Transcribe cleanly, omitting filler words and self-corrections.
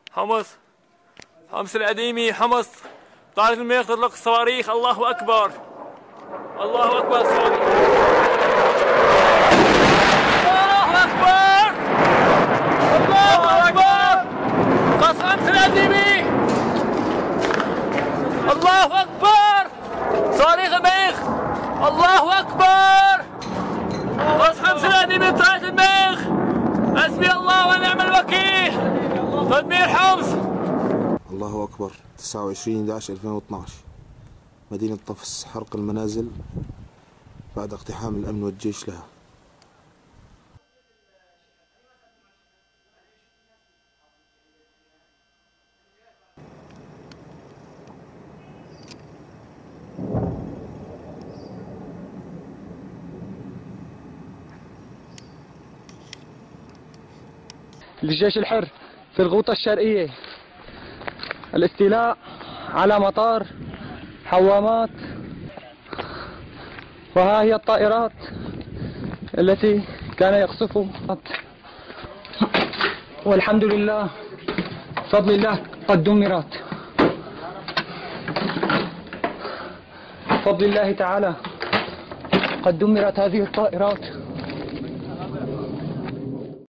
حمص القديمي، حمص طائرة المريخ تطلق الصواريخ. الله أكبر، الله أكبر. صواريخ، الله أكبر، الله أكبر. قصف حمص القديمي، الله أكبر. صواريخ المريخ، الله أكبر. قصف حمص القديمي بطائرة المريخ. حسبي الله ونعم الوكيل. تدمير حمص. الله أكبر. 29/11/2012 مدينة طفس، حرق المنازل بعد اقتحام الأمن والجيش لها. للجيش الحر في الغوطة الشرقية الاستيلاء على مطار حوامات، وها هي الطائرات التي كان يقصف، والحمد لله بفضل الله قد دمرت، بفضل الله تعالى قد دمرت هذه الطائرات.